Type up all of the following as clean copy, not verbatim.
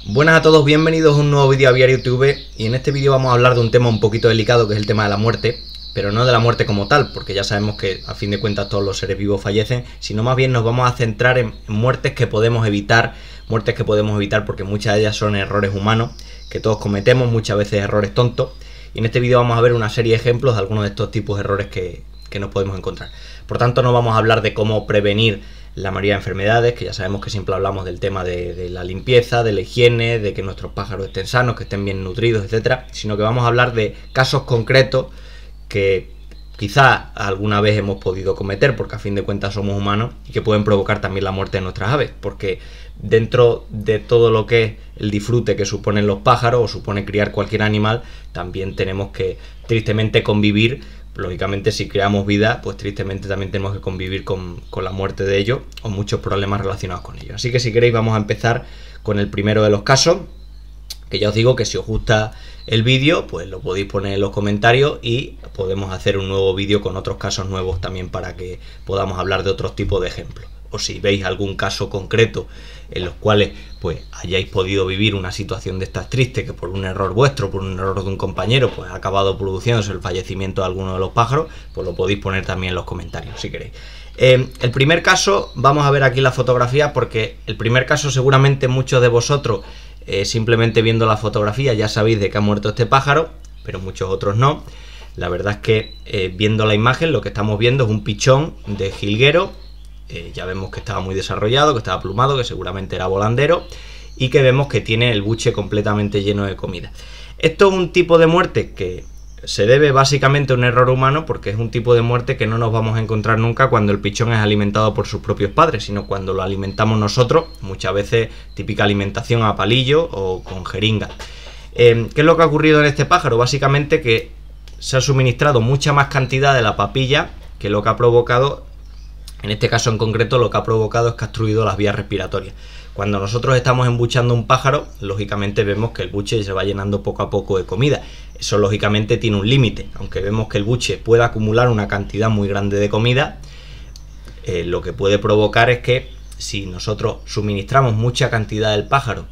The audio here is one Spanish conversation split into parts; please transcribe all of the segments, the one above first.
Buenas a todos, bienvenidos a un nuevo vídeo a Aviario TV, y en este vídeo vamos a hablar de un tema un poquito delicado, que es el tema de la muerte, pero no de la muerte como tal, porque ya sabemos que a fin de cuentas todos los seres vivos fallecen, sino más bien nos vamos a centrar en muertes que podemos evitar, porque muchas de ellas son errores humanos, que todos cometemos, muchas veces errores tontos, y en este vídeo vamos a ver una serie de ejemplos de algunos de estos tipos de errores que nos podemos encontrar. Por tanto, no vamos a hablar de cómo prevenir la mayoría de enfermedades, que ya sabemos que siempre hablamos del tema de la limpieza, de la higiene, de que nuestros pájaros estén sanos, que estén bien nutridos, etcétera, sino que vamos a hablar de casos concretos que quizá alguna vez hemos podido cometer, porque a fin de cuentas somos humanos, y que pueden provocar también la muerte de nuestras aves, porque dentro de todo lo que es el disfrute que suponen los pájaros o supone criar cualquier animal, también tenemos que tristemente convivir. Lógicamente, si creamos vida, pues tristemente también tenemos que convivir con la muerte de ellos o muchos problemas relacionados con ellos. Así que si queréis vamos a empezar con el primero de los casos, que ya os digo que si os gusta el vídeo, pues lo podéis poner en los comentarios y podemos hacer un nuevo vídeo con otros casos nuevos también para que podamos hablar de otros tipos de ejemplos. O si veis algún caso concreto en los cuales pues hayáis podido vivir una situación de estas tristes, que por un error vuestro, por un error de un compañero, pues ha acabado produciéndose el fallecimiento de alguno de los pájaros, pues lo podéis poner también en los comentarios si queréis. El primer caso, vamos a ver aquí la fotografía, porque el primer caso seguramente muchos de vosotros simplemente viendo la fotografía ya sabéis de qué ha muerto este pájaro, pero muchos otros no. La verdad es que viendo la imagen lo que estamos viendo es un pichón de jilguero. Ya vemos que estaba muy desarrollado, que estaba plumado, que seguramente era volandero, y que vemos que tiene el buche completamente lleno de comida. Esto es un tipo de muerte que se debe básicamente a un error humano, porque es un tipo de muerte que no nos vamos a encontrar nunca cuando el pichón es alimentado por sus propios padres, sino cuando lo alimentamos nosotros, muchas veces típica alimentación a palillo o con jeringa. ¿Qué es lo que ha ocurrido en este pájaro? Básicamente que se ha suministrado mucha más cantidad de la papilla, que lo que ha provocado, en este caso en concreto, lo que ha provocado es que ha obstruido las vías respiratorias. Cuando nosotros estamos embuchando un pájaro, lógicamente vemos que el buche se va llenando poco a poco de comida. Eso lógicamente tiene un límite. Aunque vemos que el buche puede acumular una cantidad muy grande de comida, lo que puede provocar es que si nosotros suministramos mucha cantidad al pájaro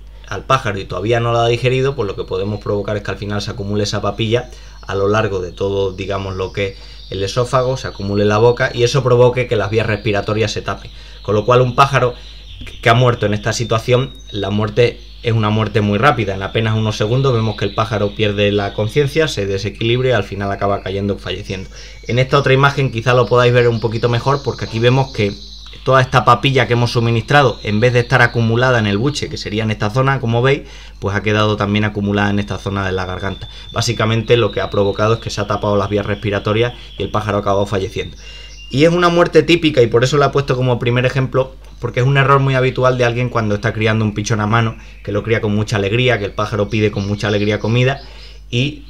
y todavía no lo ha digerido, pues lo que podemos provocar es que al final se acumule esa papilla a lo largo de todo, digamos, lo que es el esófago, se acumule en la boca, y eso provoque que las vías respiratorias se tapen. Con lo cual un pájaro que ha muerto en esta situación, la muerte es una muerte muy rápida. En apenas unos segundos vemos que el pájaro pierde la conciencia, se desequilibra y al final acaba cayendo, falleciendo. En esta otra imagen quizá lo podáis ver un poquito mejor, porque aquí vemos que toda esta papilla que hemos suministrado, en vez de estar acumulada en el buche, que sería en esta zona, como veis, pues ha quedado también acumulada en esta zona de la garganta. Básicamente lo que ha provocado es que se ha tapado las vías respiratorias y el pájaro ha acabado falleciendo. Y es una muerte típica, y por eso la he puesto como primer ejemplo, porque es un error muy habitual de alguien cuando está criando un pichón a mano, que lo cría con mucha alegría, que el pájaro pide con mucha alegría comida, y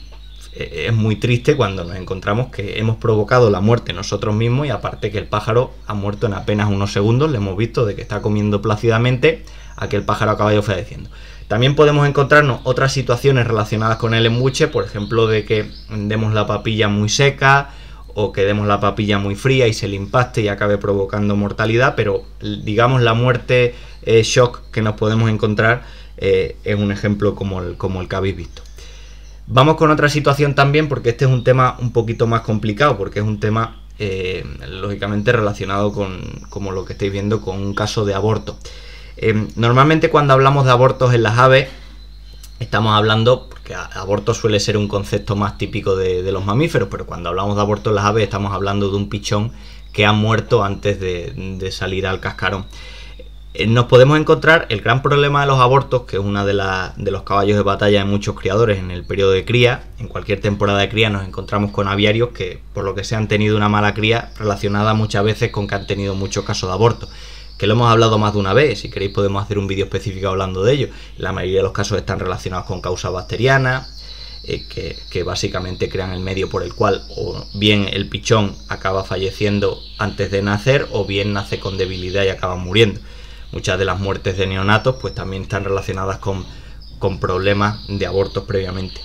es muy triste cuando nos encontramos que hemos provocado la muerte nosotros mismos, y aparte que el pájaro ha muerto en apenas unos segundos. Le hemos visto de que está comiendo plácidamente a que el pájaro acaba falleciendo. También podemos encontrarnos otras situaciones relacionadas con el embuche, por ejemplo de que demos la papilla muy seca o que demos la papilla muy fría y se le impaste y acabe provocando mortalidad, pero digamos la muerte shock que nos podemos encontrar es un ejemplo como el que habéis visto. Vamos con otra situación también, porque este es un tema un poquito más complicado, porque es un tema lógicamente relacionado con, como lo que estáis viendo, con un caso de aborto. Normalmente cuando hablamos de abortos en las aves estamos hablando, porque aborto suele ser un concepto más típico de los mamíferos, pero cuando hablamos de aborto en las aves estamos hablando de un pichón que ha muerto antes de salir al cascarón. Nos podemos encontrar el gran problema de los abortos, que es uno de los caballos de batalla de muchos criadores en el periodo de cría. En cualquier temporada de cría nos encontramos con aviarios que, por lo que se han tenido una mala cría relacionada muchas veces con que han tenido muchos casos de aborto, que lo hemos hablado más de una vez. Si queréis podemos hacer un vídeo específico hablando de ello. La mayoría de los casos están relacionados con causas bacterianas, que básicamente crean el medio por el cual o bien el pichón acaba falleciendo antes de nacer, o bien nace con debilidad y acaba muriendo. Muchas de las muertes de neonatos pues también están relacionadas con problemas de abortos previamente.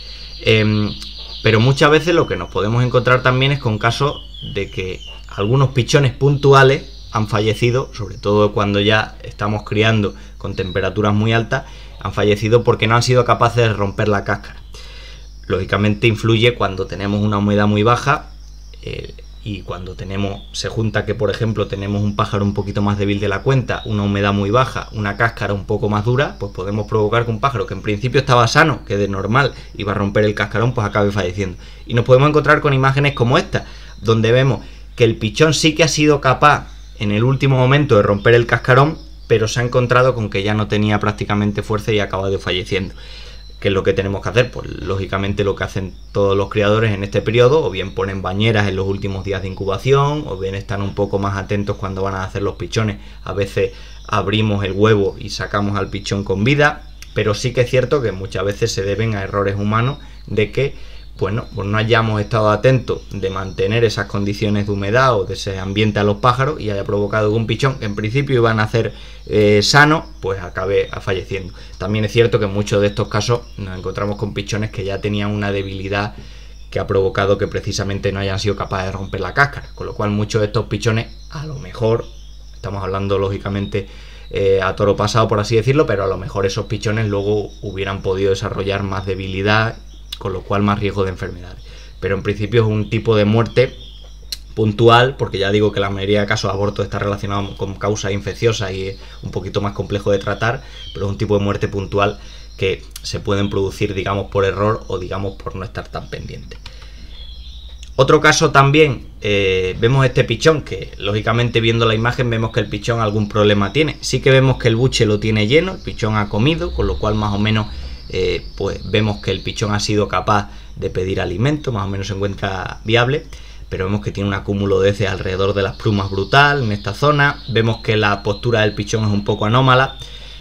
Pero muchas veces lo que nos podemos encontrar también es con casos de que algunos pichones puntuales han fallecido, sobre todo cuando ya estamos criando con temperaturas muy altas, han fallecido porque no han sido capaces de romper la cáscara. Lógicamente influye cuando tenemos una humedad muy baja y cuando se junta que, por ejemplo, tenemos un pájaro un poquito más débil de la cuenta, una humedad muy baja, una cáscara un poco más dura, pues podemos provocar que un pájaro que en principio estaba sano, que de normal iba a romper el cascarón, pues acabe falleciendo. Y nos podemos encontrar con imágenes como esta, donde vemos que el pichón sí que ha sido capaz en el último momento de romper el cascarón, pero se ha encontrado con que ya no tenía prácticamente fuerza y ha acabado falleciendo. ¿Qué es lo que tenemos que hacer? Pues lógicamente lo que hacen todos los criadores en este periodo, o bien ponen bañeras en los últimos días de incubación, o bien están un poco más atentos cuando van a hacer los pichones. A veces abrimos el huevo y sacamos al pichón con vida, pero sí que es cierto que muchas veces se deben a errores humanos de que pues no hayamos estado atentos de mantener esas condiciones de humedad o de ese ambiente a los pájaros y haya provocado que un pichón que en principio iban a hacer sano, pues acabe falleciendo. También es cierto que en muchos de estos casos nos encontramos con pichones que ya tenían una debilidad que ha provocado que precisamente no hayan sido capaces de romper la cáscara, con lo cual muchos de estos pichones, a lo mejor, estamos hablando lógicamente a toro pasado por así decirlo, pero a lo mejor esos pichones luego hubieran podido desarrollar más debilidad, con lo cual más riesgo de enfermedades. Pero en principio es un tipo de muerte puntual, porque ya digo que la mayoría de casos de aborto está relacionado con causas infecciosas y es un poquito más complejo de tratar, pero es un tipo de muerte puntual que se pueden producir, digamos, por error o digamos por no estar tan pendiente. Otro caso también, vemos este pichón que lógicamente viendo la imagen vemos que el pichón algún problema tiene. Sí que vemos que el buche lo tiene lleno, el pichón ha comido, con lo cual más o menos pues vemos que el pichón ha sido capaz de pedir alimento, más o menos se encuentra viable, pero vemos que tiene un acúmulo de heces alrededor de las plumas brutal en esta zona. Vemos que la postura del pichón es un poco anómala.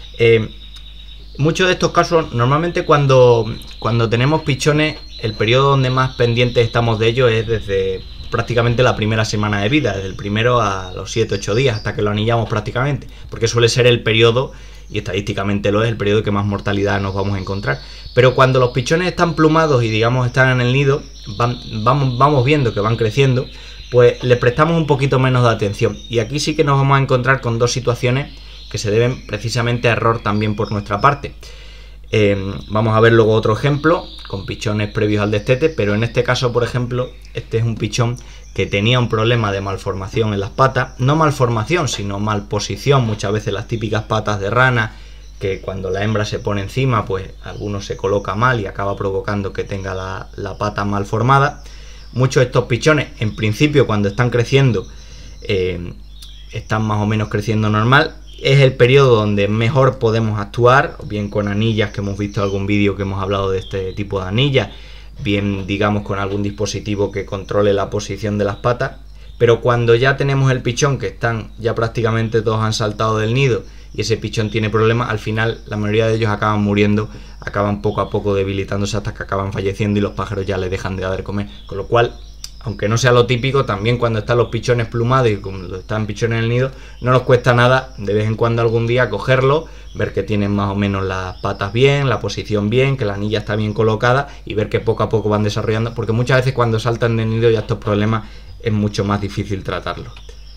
Muchos de estos casos, normalmente cuando tenemos pichones, el periodo donde más pendientes estamos de ellos es desde prácticamente la primera semana de vida, desde el primero a los 7-8 días, hasta que lo anillamos prácticamente, porque suele ser el periodo, y estadísticamente lo es, el periodo que más mortalidad nos vamos a encontrar. Pero cuando los pichones están plumados y digamos están en el nido, vamos viendo que van creciendo, pues les prestamos un poquito menos de atención. Y aquí sí que nos vamos a encontrar con dos situaciones que se deben precisamente a error también por nuestra parte. Vamos a ver luego otro ejemplo con pichones previos al destete, pero en este caso, por ejemplo, este es un pichón que tenía un problema de malformación en las patas, no malformación, sino malposición, muchas veces las típicas patas de rana, que cuando la hembra se pone encima, pues alguno se coloca mal y acaba provocando que tenga la pata mal formada. Muchos de estos pichones, en principio, cuando están creciendo, están más o menos creciendo normal. Es el periodo donde mejor podemos actuar, bien con anillas, que hemos visto algún vídeo que hemos hablado de este tipo de anillas, bien digamos con algún dispositivo que controle la posición de las patas. Pero cuando ya tenemos el pichón, que están ya prácticamente todos han saltado del nido y ese pichón tiene problemas, al final la mayoría de ellos acaban muriendo, acaban poco a poco debilitándose hasta que acaban falleciendo y los pájaros ya les dejan de dar de comer. Con lo cual, aunque no sea lo típico, también cuando están los pichones plumados y cuando están pichones en el nido, no nos cuesta nada de vez en cuando algún día cogerlo, ver que tienen más o menos las patas bien, la posición bien, que la anilla está bien colocada y ver que poco a poco van desarrollando, porque muchas veces cuando saltan del nido ya estos problemas es mucho más difícil tratarlos.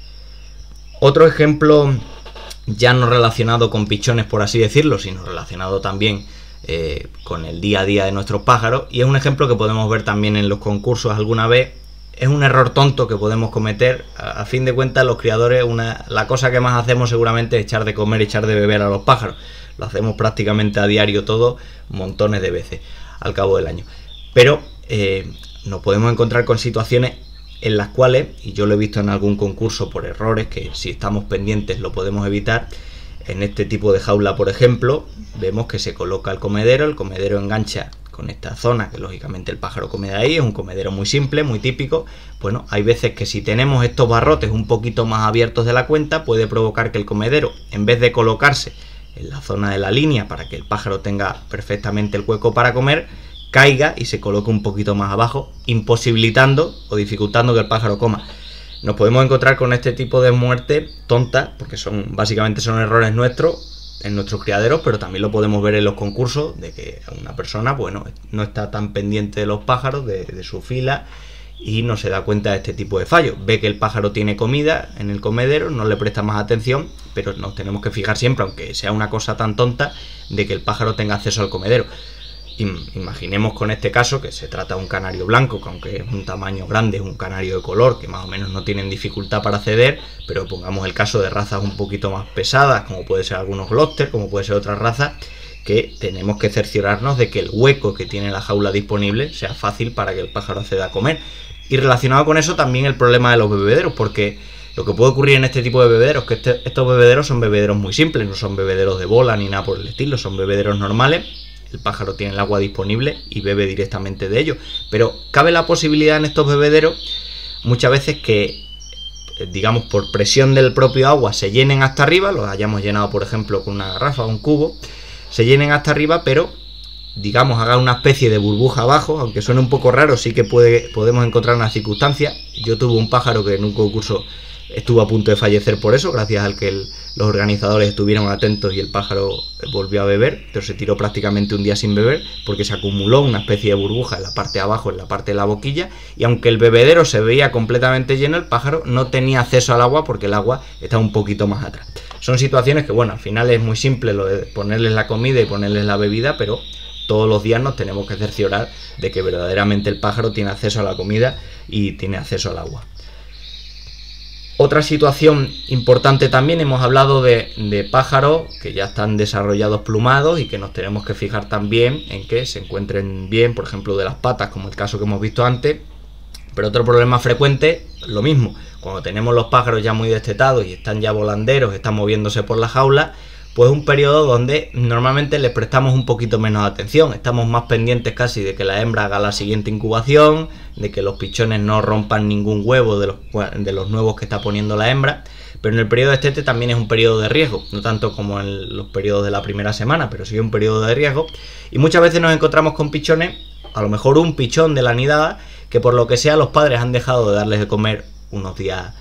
Otro ejemplo, ya no relacionado con pichones por así decirlo, sino relacionado también con el día a día de nuestros pájaros, y es un ejemplo que podemos ver también en los concursos alguna vez. Es un error tonto que podemos cometer. A fin de cuentas, los criadores, la cosa que más hacemos seguramente es echar de comer, echar de beber a los pájaros. Lo hacemos prácticamente a diario todo, montones de veces al cabo del año. Pero nos podemos encontrar con situaciones en las cuales, y yo lo he visto en algún concurso por errores, que si estamos pendientes lo podemos evitar. En este tipo de jaula, por ejemplo, vemos que se coloca el comedero engancha con esta zona, que lógicamente el pájaro come de ahí, es un comedero muy simple, muy típico. Bueno, hay veces que si tenemos estos barrotes un poquito más abiertos de la cuenta, puede provocar que el comedero, en vez de colocarse en la zona de la línea para que el pájaro tenga perfectamente el hueco para comer, caiga y se coloque un poquito más abajo, imposibilitando o dificultando que el pájaro coma. Nos podemos encontrar con este tipo de muerte tonta, porque básicamente son errores nuestros, en nuestros criaderos, pero también lo podemos ver en los concursos, de que una persona, bueno, no está tan pendiente de los pájaros, de su fila, y no se da cuenta de este tipo de fallos. Ve que el pájaro tiene comida en el comedero, no le presta más atención, pero nos tenemos que fijar siempre, aunque sea una cosa tan tonta, de que el pájaro tenga acceso al comedero. Imaginemos con este caso que se trata de un canario blanco, que aunque es un tamaño grande, es un canario de color, que más o menos no tienen dificultad para acceder, pero pongamos el caso de razas un poquito más pesadas, como puede ser algunos Gloucester, como puede ser otras razas, que tenemos que cerciorarnos de que el hueco que tiene la jaula disponible sea fácil para que el pájaro acceda a comer. Y relacionado con eso también el problema de los bebederos, porque lo que puede ocurrir en este tipo de bebederos es que estos bebederos son bebederos muy simples, no son bebederos de bola ni nada por el estilo, son bebederos normales. El pájaro tiene el agua disponible y bebe directamente de ello. Pero cabe la posibilidad en estos bebederos muchas veces que, digamos, por presión del propio agua se llenen hasta arriba, los hayamos llenado por ejemplo con una garrafa o un cubo, se llenen hasta arriba, pero digamos haga una especie de burbuja abajo, aunque suene un poco raro, sí que podemos encontrar una circunstancia. Yo tuve un pájaro que en un concurso estuvo a punto de fallecer por eso, gracias al que los organizadores estuvieron atentos y el pájaro volvió a beber, pero se tiró prácticamente un día sin beber porque se acumuló una especie de burbuja en la parte de abajo, en la parte de la boquilla, y aunque el bebedero se veía completamente lleno, el pájaro no tenía acceso al agua porque el agua estaba un poquito más atrás. Son situaciones que, bueno, al final es muy simple lo de ponerles la comida y ponerles la bebida, pero todos los días nos tenemos que cerciorar de que verdaderamente el pájaro tiene acceso a la comida y tiene acceso al agua. Otra situación importante también, hemos hablado de pájaros que ya están desarrollados plumados y que nos tenemos que fijar también en que se encuentren bien, por ejemplo de las patas, como el caso que hemos visto antes. Pero otro problema frecuente, lo mismo, cuando tenemos los pájaros ya muy destetados y están ya volanderos, están moviéndose por la jaula, pues un periodo donde normalmente les prestamos un poquito menos atención, estamos más pendientes casi de que la hembra haga la siguiente incubación, de que los pichones no rompan ningún huevo de los nuevos que está poniendo la hembra. Pero en el periodo de destete también es un periodo de riesgo, no tanto como en los periodos de la primera semana, pero sí un periodo de riesgo, y muchas veces nos encontramos con pichones, a lo mejor un pichón de la nidada, que por lo que sea los padres han dejado de darles de comer unos días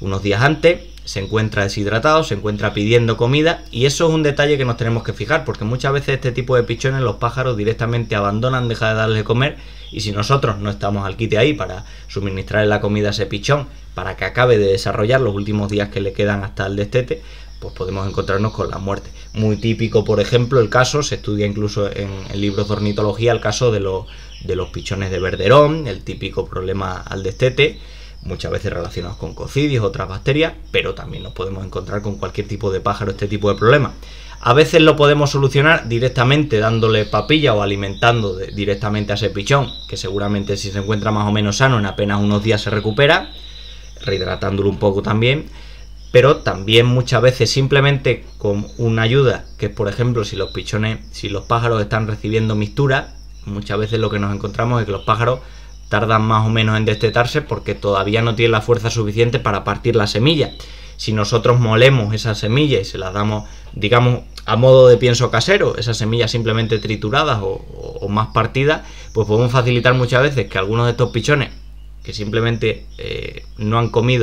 antes, se encuentra deshidratado, se encuentra pidiendo comida, y eso es un detalle que nos tenemos que fijar, porque muchas veces este tipo de pichones los pájaros directamente abandonan, dejan de darles de comer, y si nosotros no estamos al quite ahí para suministrarle la comida a ese pichón, para que acabe de desarrollar los últimos días que le quedan hasta el destete, pues podemos encontrarnos con la muerte. Muy típico, por ejemplo, el caso, se estudia incluso en libros de ornitología, el caso de los pichones de Verderón, el típico problema al destete, muchas veces relacionados con cocidios, otras bacterias, pero también nos podemos encontrar con cualquier tipo de pájaro este tipo de problemas. A veces lo podemos solucionar directamente dándole papilla o alimentando directamente a ese pichón, que seguramente si se encuentra más o menos sano en apenas unos días se recupera, rehidratándolo un poco también. Pero también muchas veces simplemente con una ayuda, que es por ejemplo si los pájaros están recibiendo mixtura, muchas veces lo que nos encontramos es que los pájaros tardan más o menos en destetarse porque todavía no tienen la fuerza suficiente para partir la semilla. Si nosotros molemos esa semilla y se las damos, digamos, a modo de pienso casero, esas semillas simplemente trituradas o más partidas, pues podemos facilitar muchas veces que algunos de estos pichones que simplemente no han comido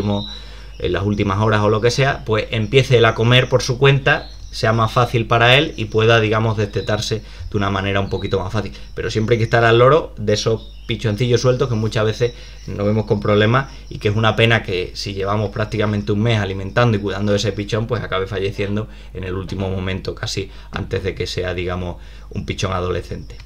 en las últimas horas o lo que sea, pues empiece él a comer por su cuenta, sea más fácil para él y pueda, digamos, destetarse de una manera un poquito más fácil. Pero siempre hay que estar al loro de esos pichoncillos sueltos que muchas veces nos vemos con problemas, y que es una pena que si llevamos prácticamente un mes alimentando y cuidando de ese pichón, pues acabe falleciendo en el último momento, casi antes de que sea, digamos, un pichón adolescente.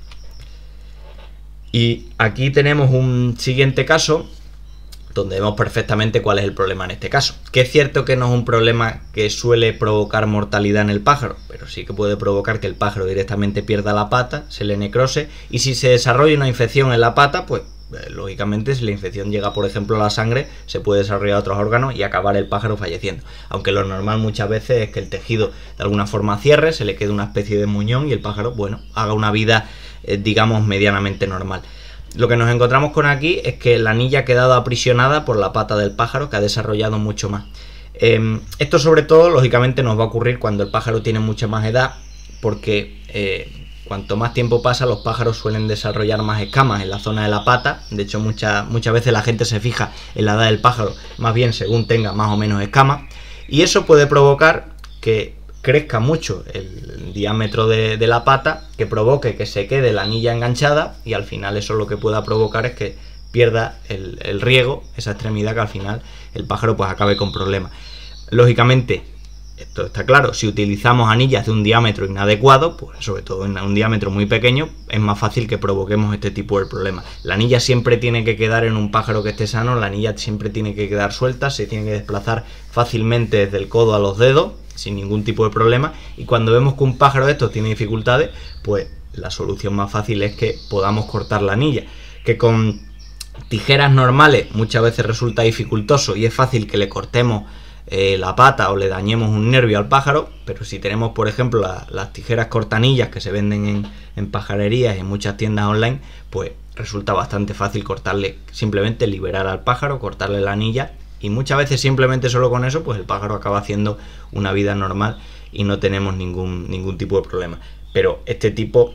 Y aquí tenemos un siguiente caso donde vemos perfectamente cuál es el problema en este caso. Que es cierto que no es un problema que suele provocar mortalidad en el pájaro, pero sí que puede provocar que el pájaro directamente pierda la pata, se le necrose, y si se desarrolla una infección en la pata, pues lógicamente si la infección llega por ejemplo a la sangre, se puede desarrollar a otros órganos y acabar el pájaro falleciendo. Aunque lo normal muchas veces es que el tejido de alguna forma cierre, se le quede una especie de muñón y el pájaro, bueno, haga una vida digamos medianamente normal. Lo que nos encontramos con aquí es que la anilla ha quedado aprisionada por la pata del pájaro, que ha desarrollado mucho más. Esto sobre todo lógicamente nos va a ocurrir cuando el pájaro tiene mucha más edad, porque cuanto más tiempo pasa los pájaros suelen desarrollar más escamas en la zona de la pata. De hecho muchas veces la gente se fija en la edad del pájaro más bien según tenga más o menos escamas, y eso puede provocar que crezca mucho el diámetro de la pata, que provoque que se quede la anilla enganchada, y al final eso lo que pueda provocar es que pierda el riego, esa extremidad, que al final el pájaro pues acabe con problemas. Lógicamente, esto está claro, si utilizamos anillas de un diámetro inadecuado, pues sobre todo en un diámetro muy pequeño, es más fácil que provoquemos este tipo de problemas. La anilla siempre tiene que quedar en un pájaro que esté sano, la anilla siempre tiene que quedar suelta, se tiene que desplazar fácilmente desde el codo a los dedos, sin ningún tipo de problema, y cuando vemos que un pájaro de estos tiene dificultades, pues la solución más fácil es que podamos cortar la anilla, que con tijeras normales muchas veces resulta dificultoso y es fácil que le cortemos la pata o le dañemos un nervio al pájaro, pero si tenemos por ejemplo las tijeras cortanillas que se venden en pajarerías y en muchas tiendas online, pues resulta bastante fácil cortarle, simplemente liberar al pájaro, cortarle la anilla, y muchas veces simplemente solo con eso pues el pájaro acaba haciendo una vida normal y no tenemos ningún tipo de problema. Pero este tipo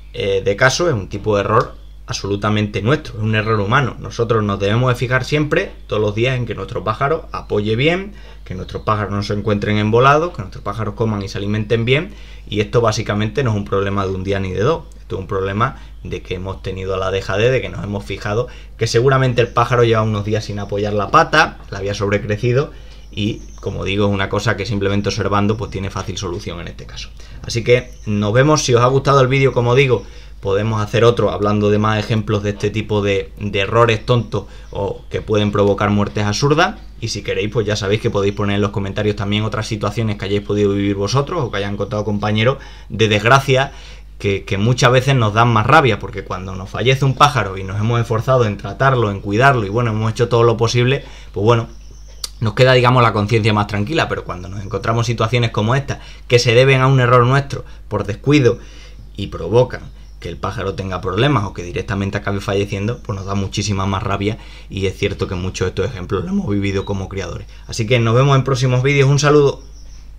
de caso es un tipo de error absolutamente nuestro, es un error humano. Nosotros nos debemos de fijar siempre, todos los días, en que nuestro pájaro apoye bien, que nuestros pájaros no se encuentren embolados, que nuestros pájaros coman y se alimenten bien, y esto básicamente no es un problema de un día ni de dos, esto es un problema de que hemos tenido la dejadez, de que nos hemos fijado que seguramente el pájaro lleva unos días sin apoyar la pata, la había sobrecrecido, y como digo, es una cosa que simplemente observando pues tiene fácil solución en este caso. Así que nos vemos. Si os ha gustado el vídeo, como digo, podemos hacer otro hablando de más ejemplos de este tipo de errores tontos o que pueden provocar muertes absurdas. Y si queréis, pues ya sabéis que podéis poner en los comentarios también otras situaciones que hayáis podido vivir vosotros o que hayan contado compañeros de desgracia que muchas veces nos dan más rabia, porque cuando nos fallece un pájaro y nos hemos esforzado en tratarlo, en cuidarlo y bueno, hemos hecho todo lo posible, pues bueno, nos queda, digamos, la conciencia más tranquila. Pero cuando nos encontramos situaciones como esta, que se deben a un error nuestro por descuido y provocan que el pájaro tenga problemas o que directamente acabe falleciendo, pues nos da muchísima más rabia, y es cierto que muchos de estos ejemplos los hemos vivido como criadores. Así que nos vemos en próximos vídeos. Un saludo.